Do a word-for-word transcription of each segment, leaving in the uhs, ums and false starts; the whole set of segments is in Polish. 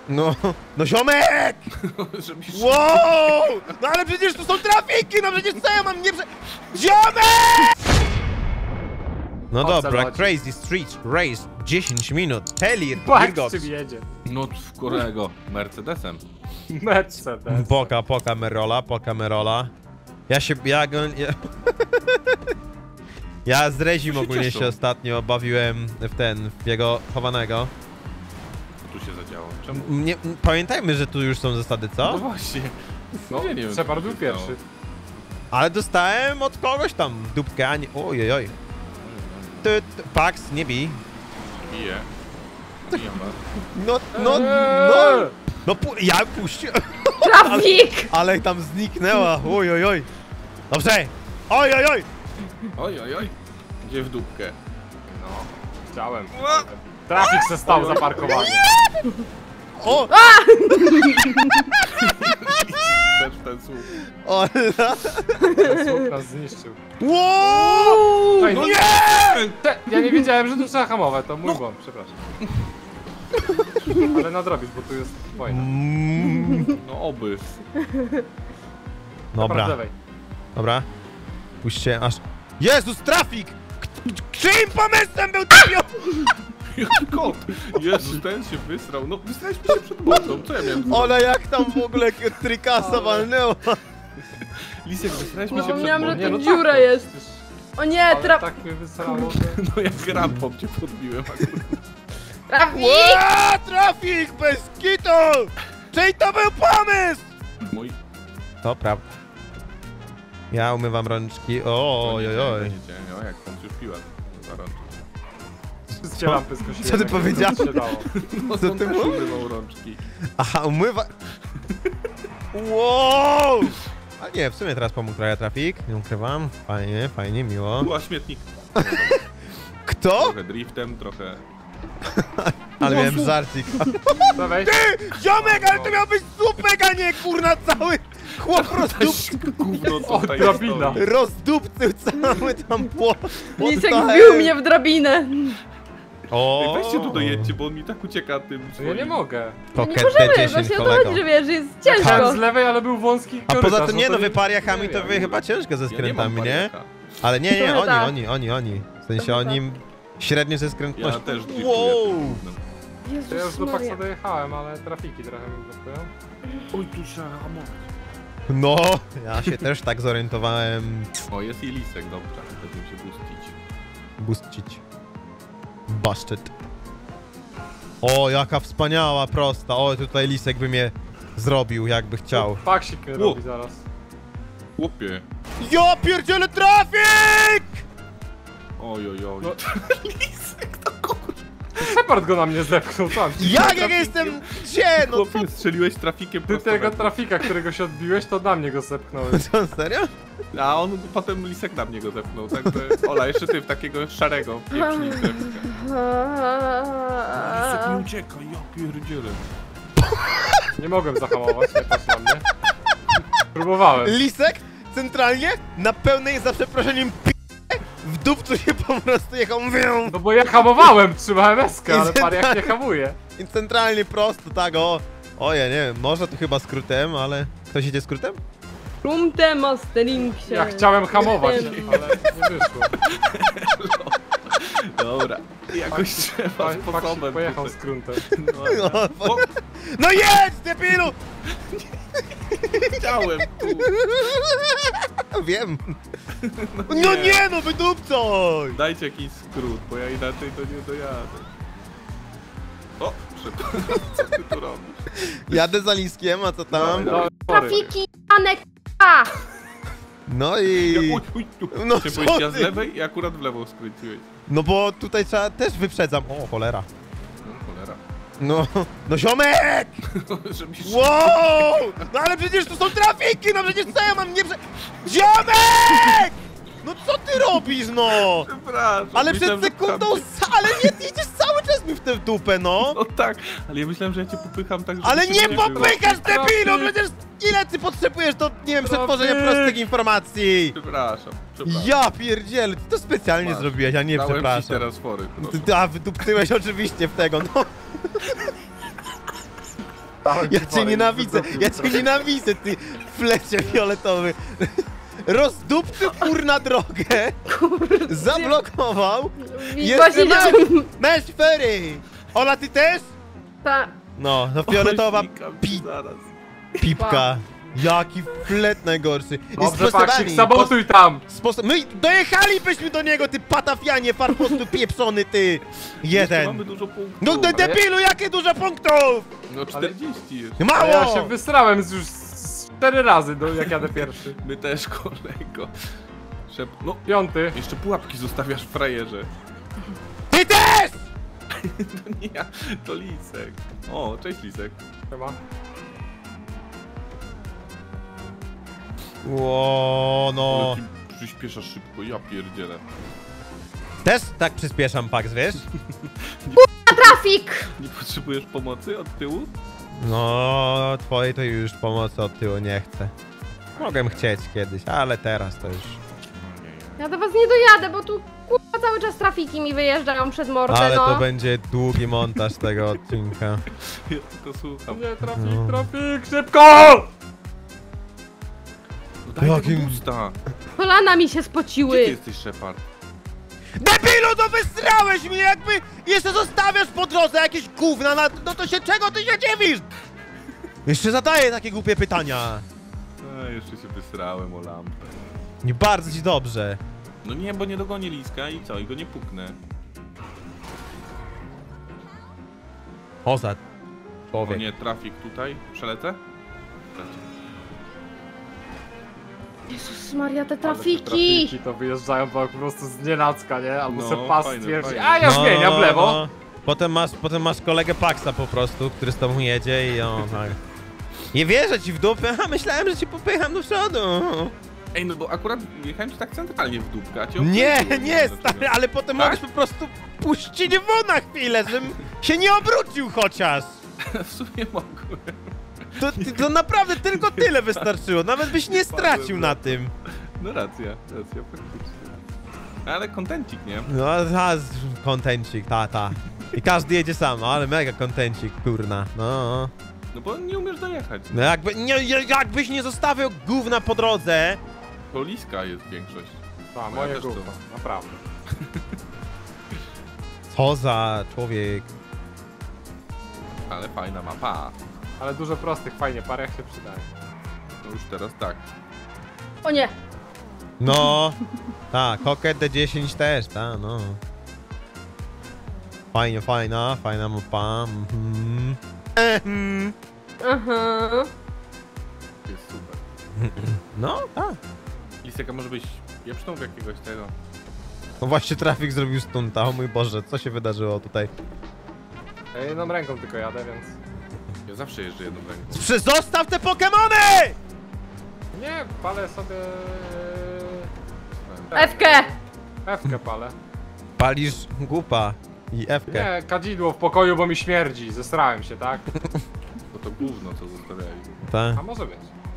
No, no ziomek! Wow! No ale przecież tu są trafiki, no przecież co ja mam nie prze... Ziomek! No dobra, Crazy Street Race, dziesięć minut, Helir, Patrz czym jedzie. No w Korego, Mercedesem. Mercedes. Poka, poka Merola, poka Merola. Ja się, ja go... Ja, ja z Rezim ogólnie cieszą. się ostatnio bawiłem w ten, w jego chowanego. Tu się zadziało. Czemu? Nie, pamiętajmy, że tu już są zasady, co? No właśnie. No, ja nie wiem, Shepard był pierwszy. Ale dostałem od kogoś tam dupkę, a nie... Ojej, oj. Ty, ty, Pax, nie bij. Bije. Bije No, no, no. No, pu ja puściłem. Trafik! Ale, ale tam zniknęła. Oj, oj, oj. Dobrze. Oj, oj, oj. Oj, oj, oj. Gdzie w dupkę? No, chciałem. Trafik se stał zaparkowany. O! Też ten słup. O! Ten słup nas zniszczył. Wow! Ej, no nie! Te, ja nie wiedziałem, że tu trzeba hamować, to mój błąd, przepraszam. Ale nadrobisz, bo tu jest wojna. No oby. Dobra. Dobra. Puśćcie aż... Jezus, trafik! Czyim pomysłem był trafik? Jaki kot? Jezus, ten się wysrał. No wysraliśmy się przed botą, co ja miałem? Ole, jak tam w ogóle trikasa walnęła. Lisek, wysraliśmy się przed Zapomniałam, że botą. tu no dziura tak, jest. O nie, Ale traf... tak mnie wysrało, że... No jak rampą cię podbiłem akurat. Trafik! Ła, trafik bez kitu! Czyj to był pomysł? Mój. To prawda. Ja umywam rączki. O, oj, oj, oj. O, jak pan już piła za rączki. Wszystkie lampy skosiłem. Co ty powiedziałeś? No Co to ty też mówisz? umywał rączki. Aha, umywa... Wow! A nie, w sumie teraz pomógł trochę trafik. Nie ukrywam. Fajnie, fajnie, miło. Była śmietnik. Kto? Trochę driftem, trochę... Ale miałem żarcik. Ty! Ziomek, ale to miał być słupek, a nie kurna cały chłop rozdupcył. Gówno O, tutaj drabina. Rozdupcył cały tam płot. Lisek wbił mnie w drabinę. O. Ej, weźcie tu dojedźcie, bo on mi tak ucieka tym Ja swoim. nie mogę. No nie Koket możemy, D dziesięć, właśnie o to kolego. chodzi, że wiesz, że jest Tak, ciężko. z lewej, ale był wąski A korytarz. poza tym nie, to no wy pariachami nie to wiem. wy chyba ciężko ze Ja nie mam skrętami, nie? pariaka. Ale nie, nie, Trochę oni, tak. oni, oni, oni. W sensie Trochę oni średnio ze Ja skrętnością. też driftuję. Wow! tym gównem. Ja już Jezus do Maria. Paxa dojechałem, ale trafiki trochę mi blokują. Oj, tu trzeba hamować. No, ja się też tak zorientowałem. O, jest i lisek, dobra. Będziemy się bustić. Buścić. Baszczyt. O, jaka wspaniała, prosta. O, tutaj Lisek by mnie zrobił, jakby chciał. Paksik mnie robi zaraz. Chłopie. Ja pierdzielę trafik! Oj, oj, oj. No. Lisek to kur... Shepard go na mnie zepchnął, tam. Jak jak jestem gdzie? No co? Chłopie, strzeliłeś trafikiem Ty prosto tego we- trafika, którego się odbiłeś, to na mnie go zepchnąłeś. Co, serio? A on potem Lisek na mnie go zepchnął, także... Ola, jeszcze ty w takiego szarego pieprznij Lisek mi ucieka, ja pierdzielę. Nie mogłem zahamować, nie patrz na mnie. Próbowałem. Lisek centralnie na pełnej, za przeproszeniem, p***, w dupcu się po prostu jechał, mówię. No bo ja hamowałem, trzymałem eskę, ale I pariak nie hamuje. I centralnie prosto, tak o. O, ja nie wiem, może to chyba skrótem, ale... Ktoś idzie skrótem? Rumte mastering się. Ja chciałem hamować, Tym. ale nie wyszło. Dobra, jakoś trzeba Paksik sposobem. pojechał tutaj. z gruntem. No, No, o, no jedź, debilu! chciałem tu. Wiem. No nie, no wydupcoj! Dajcie jakiś skrót, bo ja inaczej to nie dojadę. O, przepraszam, co ty tu robisz? Jadę za Liskiem, a co tam? No, sorry. Trafiki, Janek, a! No Ja, i... uj, uj, tu. No Chciałem co powiedzieć, ja z ty? lewej i akurat w lewą skręciłeś. No bo tutaj trzeba też wyprzedzam. O, cholera. No cholera. No, no ziomek! Żeby się... Wow! No ale przecież tu są trafiki, no przecież co ja mam nie prze... Ziomek! No co ty robisz, no? Przepraszam. Ale myślałem, przed że sekundą, pcham cię. ale nie idziesz cały czas mi w tę dupę, no! No tak, ale ja myślałem, że ja cię popycham tak, żeby Ale się nie było. popychasz, debilu! Trafik. Przecież ile ty potrzebujesz do, nie wiem, Trafik. przetworzenia prostych informacji? Przepraszam, przepraszam. Ja pierdzielę, ty to specjalnie Masz. zrobiłeś, a nie Dałem ci przepraszam. teraz fory. Ty, ty, a wydupcyłeś oczywiście w tego, no. Dałem Ja ci cię wolę, nienawidzę, wycopił ja trochę. cię nienawidzę, ty flecie fioletowy. Rozdupczył kurna drogę, zablokował. I Jest właśnie mecz, się... mecz fery. Ola, ty też? Ta... No, no fioletowa Oj, znikam ci pi zaraz. pipka. Jaki flet najgorszy. I Dobrze, spostrzegani, Paksik, sabotuj tam! Spos My dojechalibyśmy do niego, ty patafianie, farpostu pieprzony, ty. Jeszcze Jeden. mamy dużo punktów. No de debilu, jakie dużo punktów! No czterdzieści jeszcze. A Mało! ja się wysrałem już z cztery razy, do, jak jadę pierwszy. My też, kolego. Szep... No, Piąty. jeszcze pułapki zostawiasz w frajerze. Ty też! To nie ja, to Lisek. O, cześć Lisek. Chyba. Ło, no. Ale ty przyspieszasz szybko, ja pierdzielę. Też tak przyspieszam, Pax, wiesz? Trafik! Nie potrzebujesz pomocy od tyłu? No, twojej to już pomocy od tyłu nie chcę. Mogłem chcieć kiedyś, ale teraz to już... Ja do was nie dojadę, bo tu kurwa cały czas trafiki mi wyjeżdżają przed mordę, Ale no. to będzie długi montaż tego odcinka. Ja tylko słucham. Nie, trafik, No. trafik, szybko! No daj Jakim- tego boosta. Kolana mi się Gdzie ty spociły. jesteś, Shepard? Debilu, no wysrałeś mnie, jakby jeszcze zostawiasz po drodze jakieś gówna, na... no to się czego ty się dziwisz? Jeszcze zadaję takie głupie pytania. A, jeszcze się wysrałem o lampę. Nie bardzo ci dobrze. No nie, bo nie dogonię Liska i co? I go nie puknę. Oza. O Człowiek. nie, trafik tutaj. Przelecę? Przelecie. Jezus Maria, te Ale te trafiki! trafiki to wyjeżdżają po prostu z nienacka, nie? Albo No, se pas fajne, stwierdzi, fajne. a ja zmieniam w lewo. no. Potem masz, potem masz kolegę Paxa po prostu, który z tobą jedzie i o tak. Nie wierzę ci w dupę, a myślałem, że cię popycham do przodu. Ej, no bo akurat jechałem ci tak centralnie w dupkę, a cię Nie, obróciłem. nie, stary, ale potem Tak? mogłeś po prostu puścić w na chwilę, żebym się nie obrócił chociaż. W sumie mogłem. To, to naprawdę tylko tyle wystarczyło, nawet byś nie stracił na tym. No racja, racja, faktycznie. Ale kontencik, nie? No, ta, z- kontencik, ta, ta. I każdy jedzie sam, ale mega kontencik, kurna, no. No bo nie umiesz dojechać. No jakby, nie, jakbyś nie zostawił gówna po drodze. To Liska jest większość. Tak, Ja moje też gówno, to. naprawdę. Co za człowiek. Ale fajna mapa. Ale dużo prostych, fajnie, parę jak się przydaje. No już teraz tak. O nie! No, tak, Cocket D dziesięć też, ta, no. Fajnie, fajna, fajna mapa. Mhm. Ehem. Aha. To jest super. No, tak. Lisek, a może byś pieprznął w jakiegoś tego? No właśnie trafik zrobił stunta, o mój Boże, co się wydarzyło tutaj? Ja jedną ręką tylko jadę, więc... Ja zawsze jeżdżę jedną ręką. Prze- Zostaw te Pokemony! Nie, palę sobie... F-kę! F-kę palę. Palisz głupa i F-kę. Nie, kadzidło w pokoju, bo mi śmierdzi. Zesrałem się, tak? To to gówno, co zostawiali. Tak. A może być.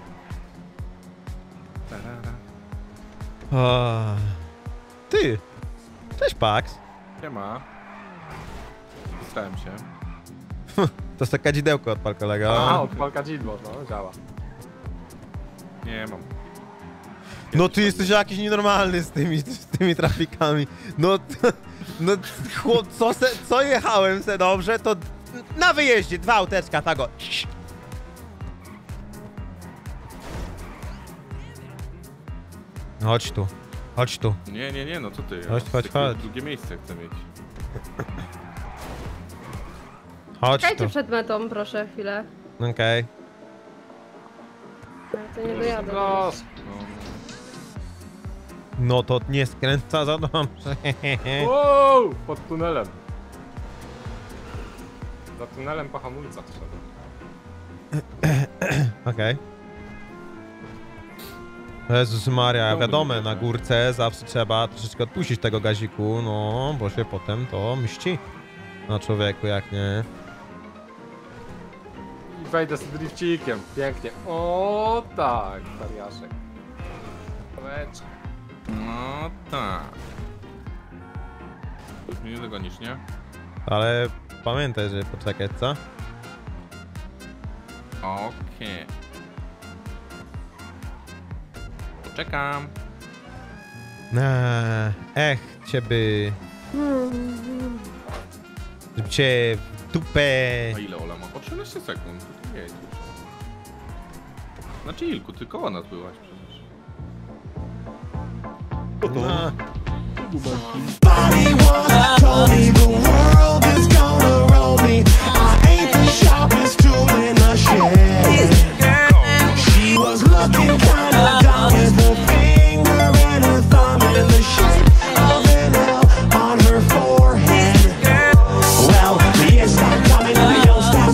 O. Ty! Cześć, Pax. Siema. Stałem się. To jest to kadzidełko odpal, kolega. A, odpal kadzidło, no, działa. Nie mam. No ty jesteś jakiś nienormalny z tymi, z tymi trafikami. No, to, no chłop, co, se, co jechałem se dobrze, to na wyjeździe dwa auteczka, tak o. Chodź tu, chodź tu. Nie, nie, nie, no co ty? Ja Chodź, chodź, takie chodź. Drugie miejsce chcę mieć. Chodź Czekajcie tu. przed metą, proszę, chwilę. Okej. Ja to nie dojadę. No, No. No to nie skręca za dobrze. wow, pod tunelem. Za tunelem po hamulcach trzeba. Okej. Jezus Maria, Dobry wiadomo, wieczór. na górce zawsze trzeba troszeczkę odpuścić tego gaziku, no, bo się potem to mści na człowieku, jak nie. I wejdę z drifcikiem, pięknie. O tak, tariaszek. Kaweczka. No tak. Już mnie nie dogonisz, nie? Ale pamiętaj, że poczekać, co? Okej. Poczekam. Eee, ech, ciebie. Żeby cię w dupę. A ile Ola ma? O trzynaście sekund. Jej. Znaczy Ilku, tylko ona byłaś przecież. No. Body was, Tony